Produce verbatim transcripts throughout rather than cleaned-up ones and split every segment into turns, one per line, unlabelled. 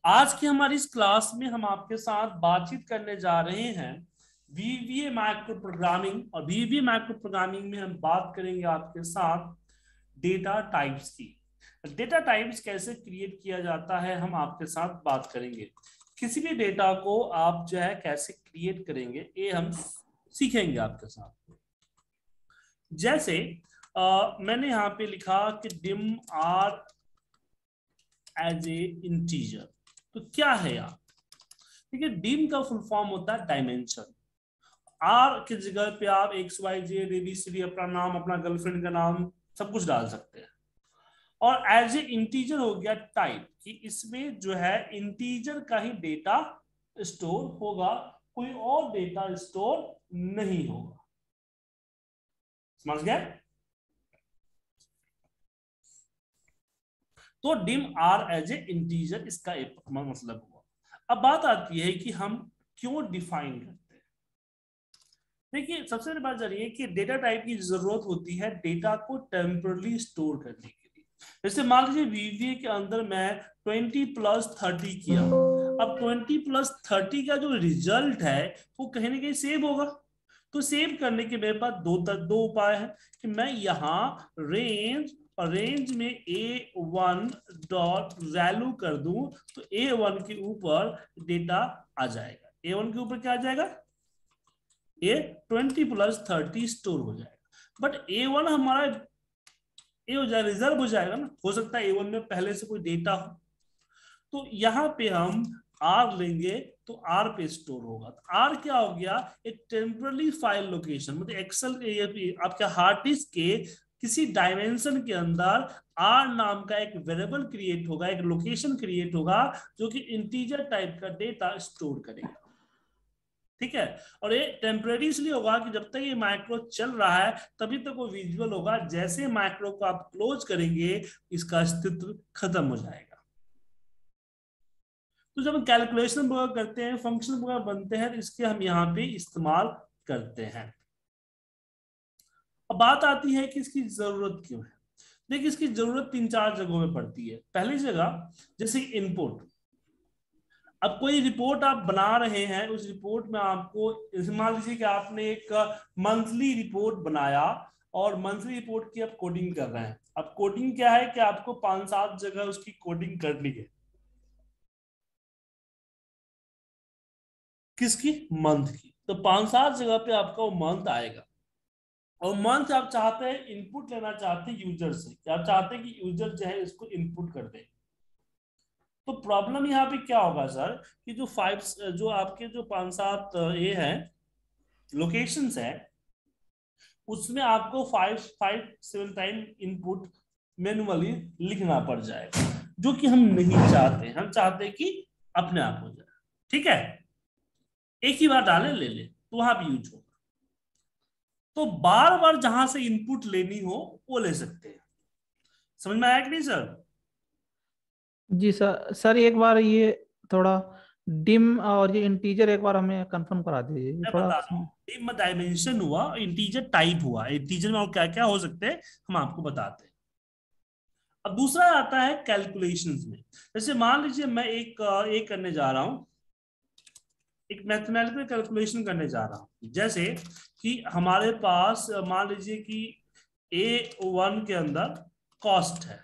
आज की हमारी इस क्लास में हम आपके साथ बातचीत करने जा रहे हैं वीवीए माइक्रो प्रोग्रामिंग। और वीवीए माइक्रो प्रोग्रामिंग में हम बात करेंगे आपके साथ डेटा टाइप्स की। डेटा टाइप्स कैसे क्रिएट किया जाता है हम आपके साथ बात करेंगे। किसी भी डेटा को आप जो है कैसे क्रिएट करेंगे ये हम सीखेंगे आपके साथ। जैसे आ, मैंने यहाँ पे लिखा कि dim R as a integer. तो क्या है यार, देखिए डिम का फुल फॉर्म होता है डायमेंशन। आर की जगह पे आप एक्स वाई जेड एबीसीडी अपना नाम अपना गर्लफ्रेंड का नाम सब कुछ डाल सकते हैं। और एज ए इंटीजर हो गया टाइप कि इसमें जो है इंटीजर का ही डेटा स्टोर होगा, कोई और डेटा स्टोर नहीं होगा। समझ गए? तो dim R as a integer इसका एक मतलब हुआ। अब बात आती है कि हम क्यों डिफाइन करते हैं। देखिए सबसे बड़ी बात जानिए कि डेटा टाइप की जरूरत होती है डेटा को टेम्परली स्टोर करने के लिए। जैसे मान लीजिए वीवीए के अंदर मैं ट्वेंटी प्लस थर्टी किया। अब ट्वेंटी प्लस थर्टी का जो रिजल्ट है वो कहीं ना कहीं सेव होगा। तो सेव करने के मेरे पास दो दो उपाय है कि मैं यहाँ रेंज और रेंज में ए वन डॉट वैल्यू कर दूं तो ए वन के ऊपर डेटा आ जाएगा। ए वन के ऊपर क्या आ जाएगा? A twenty plus thirty store हो जाएगा। बट ए वन हमारा ए हो जाए रिजर्व हो जाएगा ना, हो सकता है ए वन में पहले से कोई डेटा हो। तो यहाँ पे हम आर लेंगे तो आर पे स्टोर होगा। तो आर क्या हो गया? एक टेम्पररी फाइल लोकेशन, मतलब एक्सेल आपके हार्ड डिस्क के किसी डायमेंशन के अंदर आर नाम का एक वेरिएबल क्रिएट होगा, एक लोकेशन क्रिएट होगा जो कि इंटीजर टाइप का डेटा स्टोर करेगा। ठीक है? और ये टेम्परेरी इसलिए होगा कि जब तक ये माइक्रो चल रहा है तभी तक वो विजुअल होगा। जैसे माइक्रो को आप क्लोज करेंगे इसका अस्तित्व खत्म हो जाएगा। तो जब हम कैलकुलेशन वगैरह करते हैं, फंक्शन वगैरह बनते हैं, तो इसके हम यहाँ पे इस्तेमाल करते हैं। अब बात आती है कि इसकी जरूरत क्यों है। देखिए इसकी जरूरत तीन चार जगहों में पड़ती है। पहली जगह जैसे इनपुट। अब कोई रिपोर्ट आप बना रहे हैं, उस रिपोर्ट में आपको मान लीजिए कि आपने एक मंथली रिपोर्ट बनाया और मंथली रिपोर्ट की आप कोडिंग कर रहे हैं। अब कोडिंग क्या है कि आपको पांच सात जगह उसकी कोडिंग करनी है। किसकी? मंथ की। तो पांच सात जगह पे आपका वो मंथ आएगा। और मंथ आप चाहते हैं इनपुट लेना चाहते हैं यूजर से, कि आप चाहते हैं कि यूजर जो है इसको इनपुट कर दे। तो प्रॉब्लम यहाँ पे क्या होगा सर कि जो फाइव जो आपके जो पांच सात ये है लोकेशंस है उसमें आपको five five seven time input manually लिखना पड़ जाएगा, जो कि हम नहीं चाहते। हम चाहते हैं कि अपने आप हो जाए। ठीक है? एक ही बार डालें ले ले तो वहां भी यूज होगा। तो बार बार जहां से इनपुट लेनी हो वो ले सकते हैं। समझ में आया कि नहीं सर?
जी सर। सर एक बार ये थोड़ा डिम और ये इंटीजर एक बार हमें कंफर्म करा दीजिए, ये
मैं
थोड़ा
बता रहा हूँ, डिम डायमेंशन हुआ, इंटीजर टाइप हुआ। इंटीजर में और क्या क्या हो सकते हैं हम आपको बताते हैं। अब दूसरा आता है कैलकुलेशंस में। जैसे मान लीजिए मैं एक एक करने जा रहा हूं, एक मैथमेटिकल कैलकुलेशन करने जा रहा हूं। जैसे कि हमारे पास मान लीजिए कि ए वन के अंदर कॉस्ट है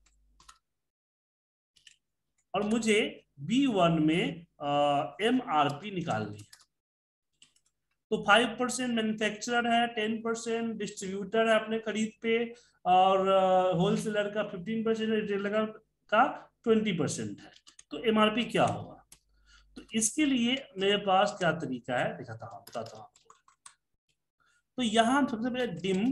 और मुझे बी वन में एम आर पी निकालनी है। तो फाइव परसेंट मैन्युफैक्चरर है, टेन परसेंट डिस्ट्रीब्यूटर है अपने खरीद पे, और होलसेलर का फिफ्टीन परसेंट, रिटेलर का ट्वेंटी परसेंट है। तो एमआरपी क्या होगा? तो इसके लिए मेरे पास क्या तरीका है दिखाता हूं, बताता हूं आपको। तो यहां सबसे पहले डिम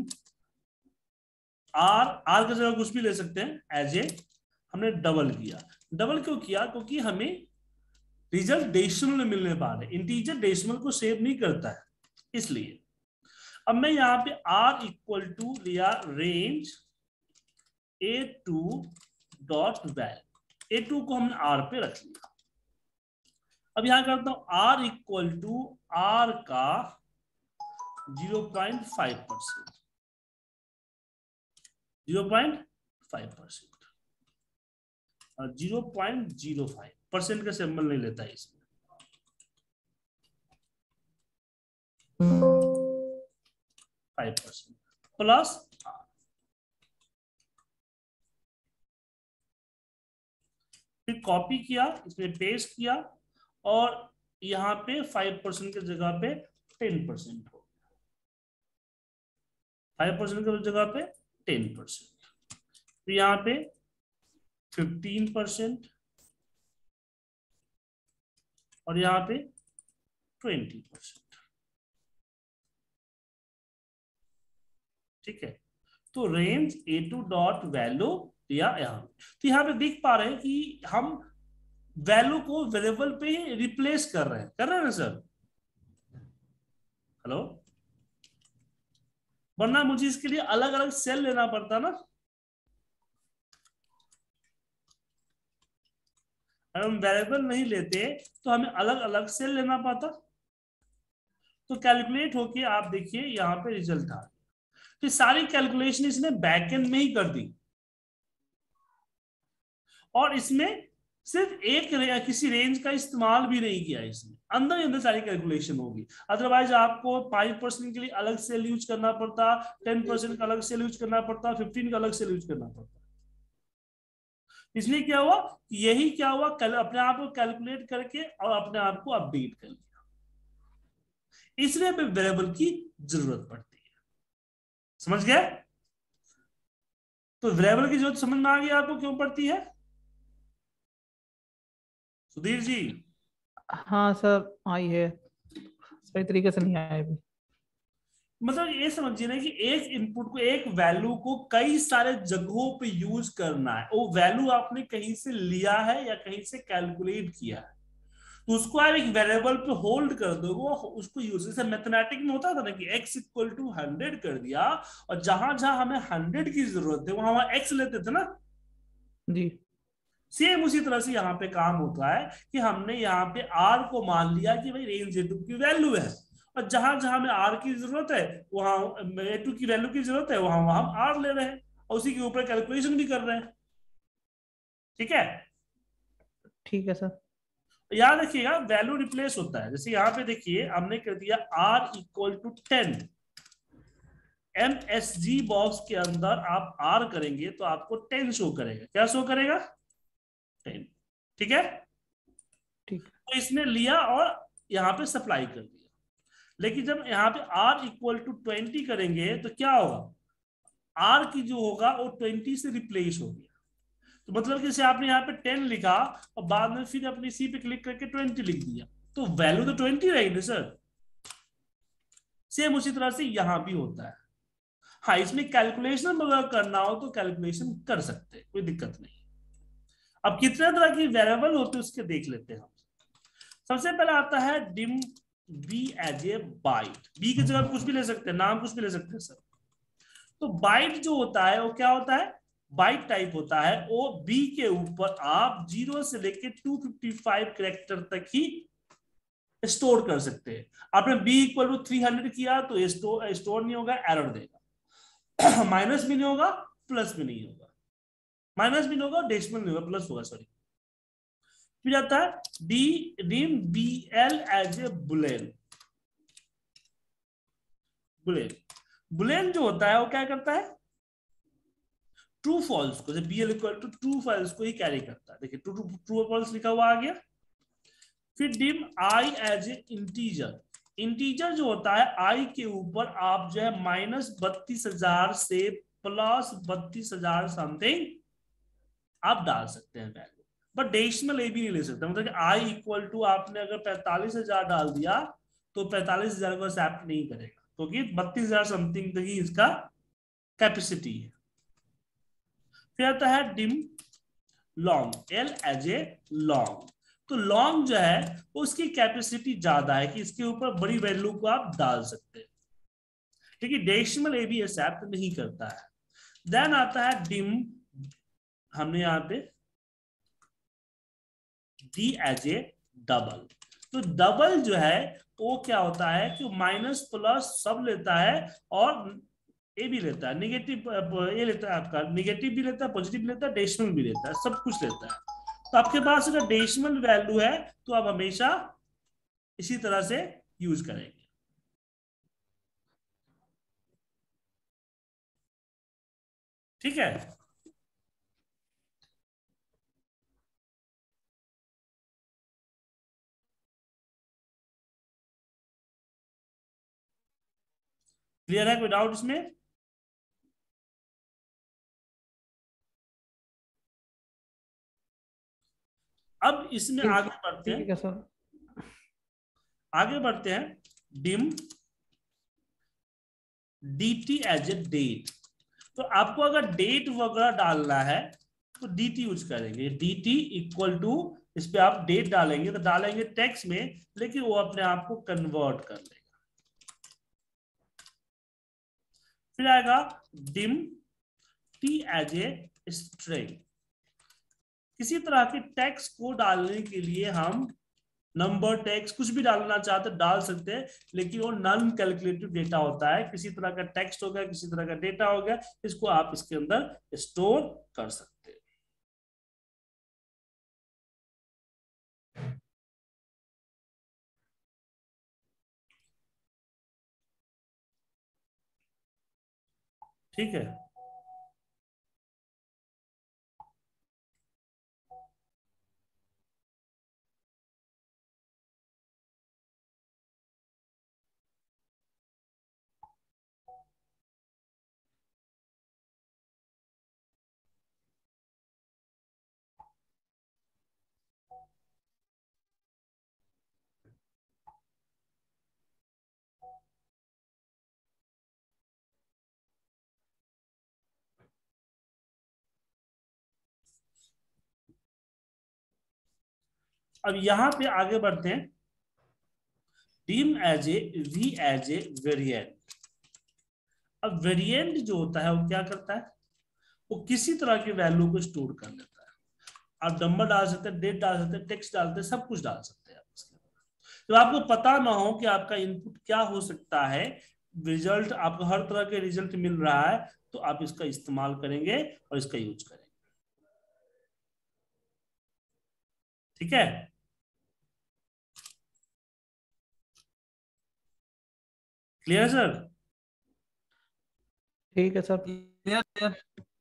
आर, आर की जगह कुछ भी ले सकते हैं एज ए, हमने डबल किया। डबल क्यों किया? क्योंकि हमें रिजल्ट डेसिमल में मिलने वाले, इंटीजर डेसिमल को सेव नहीं करता है इसलिए। अब मैं यहां पे r इक्वल टू लिया range A two dot val. A two को हमने r पे रख लिया। अब यहां करता हूं r इक्वल टू r का zero point five percent, zero point five percent और zero point zero five percent का सिंबल नहीं लेता है इसमें। फाइव परसेंट प्लस फिर कॉपी किया, इसमें पेस्ट किया और यहाँ पे फाइव परसेंट की जगह पे टेन परसेंट हो गया, फाइव परसेंट की जगह पे टेन परसेंट, फिर यहाँ पे फिफ्टीन परसेंट और यहाँ पे ट्वेंटी परसेंट। ठीक है, तो range A two dot value दिया यहाँ, तो यहाँ पे देख पा रहे हैं कि हम वैल्यू को वेरिएबल पे रिप्लेस कर रहे हैं, कर रहे हैं ना सर? हेलो, वरना मुझे इसके लिए अलग अलग सेल लेना पड़ता ना, अगर हम वेरिएबल नहीं लेते तो हमें अलग अलग सेल लेना पड़ता। तो कैलकुलेट होके आप देखिए यहाँ पे रिजल्ट आ, तो सारी कैलकुलेशन इसने बैकएंड में ही कर दी और इसमें सिर्फ एक किसी रेंज का इस्तेमाल भी नहीं किया, इसमें अंदर ही अंदर सारी कैलकुलेशन होगी। अदरवाइज आपको फाइव परसेंट के लिए अलग सेल यूज करना पड़ता, टेन परसेंट का अलग सेल यूज करना पड़ता, फिफ्टीन का अलग सेल यूज करना पड़ता। इसलिए क्या हुआ, यही क्या हुआ, अपने आप को कैलकुलेट करके और अपने आप को अपडेट कर लिया, इसलिए हमें वेरिएबल की जरूरत पड़ती है। समझ गए? तो वेरिएबल की जरूरत समझ में आ गई आपको क्यों पड़ती है सुधीर जी?
हाँ सर आई है, सही तरीके से नहीं आया अभी।
मतलब ये समझिए ना कि एक इनपुट को, एक वैल्यू को कई सारे जगहों पे यूज करना है। वो वैल्यू आपने कहीं से लिया है या कहीं से कैलकुलेट किया है, तो उसको आप एक वेरिएबल पे होल्ड कर दोगे, उसको यूज, जैसे मैथमेटिक में होता था ना कि x इक्वल टू हंड्रेड कर दिया और जहां जहां हमें हंड्रेड की जरूरत है वहां वहां x लेते थे ना
जी।
सेम उसी तरह से यहाँ पे काम होता है कि हमने यहाँ पे r को मान लिया कि भाई रेंज ए टू की वैल्यू है, और जहां जहां हमें r की जरूरत है वहां ए टू की वैल्यू की जरूरत है वहां वहां हम r ले रहे हैं और उसी के ऊपर कैलकुलेशन भी कर रहे हैं। ठीक है,
ठीक है सर।
याद रखिएगा वैल्यू रिप्लेस होता है। जैसे यहाँ पे देखिए हमने कर दिया r equal to ten, M S G box के अंदर आप r करेंगे तो आपको टेन शो करेगा। क्या शो करेगा? टेन। ठीक है,
ठीक।
तो इसने लिया और यहाँ पे सप्लाई कर दिया, लेकिन जब यहाँ पे r इक्वल टू ट्वेंटी करेंगे तो क्या होगा, r की जो होगा वो ट्वेंटी से रिप्लेस हो गया। तो मतलब कि जैसे आपने यहाँ पे टेन लिखा और बाद में फिर अपनी सी पे क्लिक करके ट्वेंटी लिख दिया, तो वैल्यू तो ट्वेंटी रहेगी सर। सेम उसी तरह से यहां भी होता है। हाँ, इसमें कैलकुलेशन अगर करना हो तो कैलकुलेशन कर सकते हैं, कोई दिक्कत नहीं। अब कितने तरह की वेरिएबल होते हैं उसके देख लेते हैं हम। सबसे पहले आता है dim B as a byte, B की जगह कुछ भी ले सकते हैं, नाम कुछ भी ले सकते हैं सर। तो बाइट जो होता है वो क्या होता है, बाइट टाइप होता है, वो बी के ऊपर आप जीरो से लेके टू फिफ्टी फाइव कैरेक्टर तक ही स्टोर कर सकते हैं। आपने B equal to three hundred किया तो स्टोर स्टोर नहीं होगा, एरर देगा। माइनस भी नहीं होगा, प्लस भी नहीं होगा, माइनस भी नहीं होगा, डेसिमल नहीं होगा, प्लस होगा, सॉरी। फिर आता है D dim B L as a boolean. Boolean boolean जो होता है वो क्या करता है, ट्रू फॉल्स को, जब B L equal to true false को ही कैरी करता है। देखिए ट्रू ट्रू फॉल्स लिखा हुआ आ गया। फिर dim I as a integer, integer जो होता है आई के ऊपर आप जो है माइनस बत्तीस हजार से प्लस बत्तीस हजार समथिंग आप डाल सकते हैं वैल्यू, बट डेसिमल ए भी नहीं ले सकते। मतलब आई इक्वल टू आपने अगर पैंतालीस हजार डाल दिया तो पैंतालीस हजार को एक्सेप्ट नहीं करेगा, क्योंकि तो बत्तीस हजार समथिंग तक ही इसका कैपेसिटी है। फिर आता है dim long, L as a long. तो लॉन्ग जो है उसकी कैपेसिटी ज्यादा है कि इसके ऊपर बड़ी वैल्यू को आप डाल सकते हैं, लेकिन डेसिमल ए भी एक्सेप्ट नहीं करता है। देन आता है डिम, हमने यहां पे डी एज ए डबल। तो डबल जो है वो क्या होता है कि माइनस प्लस सब लेता है और ए भी लेता है, नेगेटिव ये लेता है आपका, नेगेटिव भी लेता है, पॉजिटिव भी लेता है, डेसिमल भी लेता है, सब कुछ लेता है। तो आपके पास अगर डेसिमल वैल्यू है तो आप हमेशा इसी तरह से यूज करेंगे। ठीक है, क्लियर है, कोई डाउट इसमें? अब इसमें
ठीक
आगे बढ़ते
ठीक
हैं,
है सर।
आगे बढ़ते हैं। Dim dt as a date. तो आपको अगर डेट वगैरह डालना है तो dt यूज करेंगे। dt इक्वल टू, इस पे आप डेट डालेंगे तो डालेंगे टेक्स्ट में, लेकिन वो अपने आप को कन्वर्ट कर लेगा। फिर आएगा dim t as a string. किसी तरह के टेक्स्ट को डालने के लिए हम नंबर, टेक्स्ट कुछ भी डालना चाहते डाल सकते हैं, लेकिन वो नॉन कैलकुलेटिव डेटा होता है। किसी तरह का टेक्स्ट हो गया, किसी तरह का डेटा हो गया, इसको आप इसके अंदर स्टोर कर सकते हैं। ठीक है, अब यहां पे आगे बढ़ते हैं। Dim as a V as a variant. अब वेरिएंट जो होता है वो क्या करता है, वो किसी तरह की वैल्यू को स्टोर कर लेता है। आप नंबर डाल सकते हैं, डेट डाल सकते हैं, टेक्स्ट डालते हैं, सब कुछ डाल सकते हैं आप इसके अंदर। तो आपको पता ना हो कि आपका इनपुट क्या हो सकता है, रिजल्ट आपको हर तरह के रिजल्ट मिल रहा है, तो आप इसका इस्तेमाल करेंगे और इसका यूज करेंगे। ठीक है, क्लियर सर?
ठीक है सर।
Clear clear.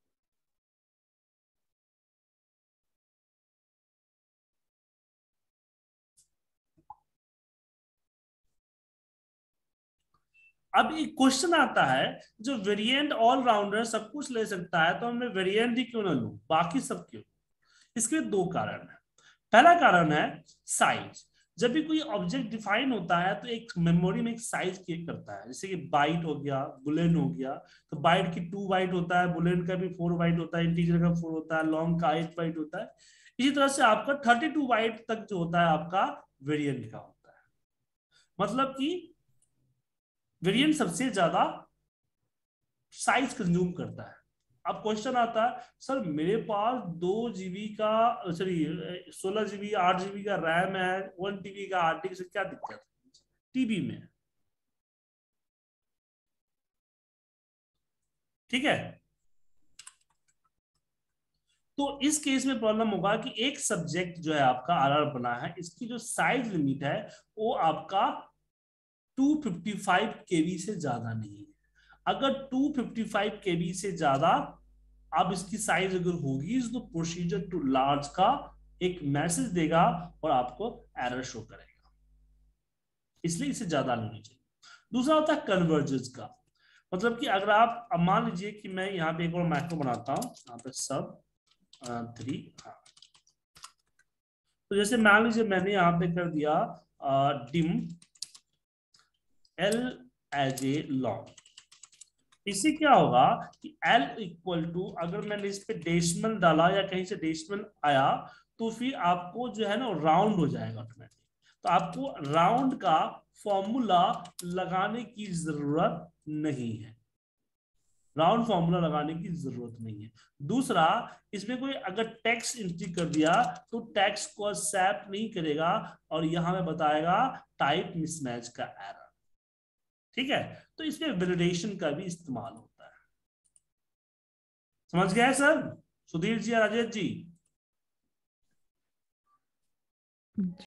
अब एक क्वेश्चन आता है, जो वेरिएंट ऑलराउंडर सब कुछ ले सकता है, तो मैं वेरिएंट ही क्यों ना लूं, बाकी सब क्यों? इसके दो कारण है। पहला कारण है साइज। जब भी कोई ऑब्जेक्ट डिफाइन होता है तो एक मेमोरी में एक साइज क्रिएट करता है, जैसे कि बाइट हो गया, बुलेन हो गया। तो बाइट की टू बाइट होता है, बुलेन का भी फोर बाइट होता है, इंटीजर का फोर होता है, लॉन्ग का एट बाइट होता है। इसी तरह से आपका थर्टी टू बाइट तक जो होता है आपका वेरिएंट का होता है। मतलब कि वेरिएंट सबसे ज्यादा साइज कंज्यूम करता है। अब क्वेश्चन आता है, सर मेरे पास दो जीबी का, सॉरी सोलह जीबी आठ जीबी का रैम है, वन टीबी का हार्ड डिस्क, क्या दिक्कत है टीबी में? ठीक है, तो इस केस में प्रॉब्लम होगा कि एक सब्जेक्ट जो है आपका आरआर बना है, इसकी जो साइज लिमिट है वो आपका टू फिफ्टी फाइव केबी से ज्यादा नहीं है। अगर टू फिफ्टी फाइव केबी से ज्यादा अब इसकी साइज अगर होगी तो प्रोसीजर टू लार्ज का एक मैसेज देगा और आपको एरर शो करेगा, इसलिए इसे ज्यादा लेनी चाहिए। दूसरा होता है कन्वर्जेंस का। मतलब कि अगर आप, अब मान लीजिए कि मैं यहाँ पे एक और मैक्रो बनाता हूँ, यहाँ पे सब थ्री, हाँ, तो जैसे मान लीजिए मैंने यहाँ पे कर दिया dim L as a long. इससे क्या होगा कि L इक्वल टू, अगर मैंने इस पे डेसिमल डाला या कहीं से डेसिमल आया, तो फिर आपको जो है ना राउंड हो जाएगा ऑटोमेटिक। तो आपको राउंड का फॉर्मूला लगाने की जरूरत नहीं है, राउंड फॉर्मूला लगाने की जरूरत नहीं है। दूसरा, इसमें कोई अगर टैक्स एंट्री कर दिया तो टैक्स को एक्सेप्ट नहीं करेगा और यहां में बताएगा टाइप मिसमैच का एरर। ठीक है, तो इसमें वैलिडेशन का भी इस्तेमाल होता है। समझ गए सर सुधीर जी और राजेश जी?
जी।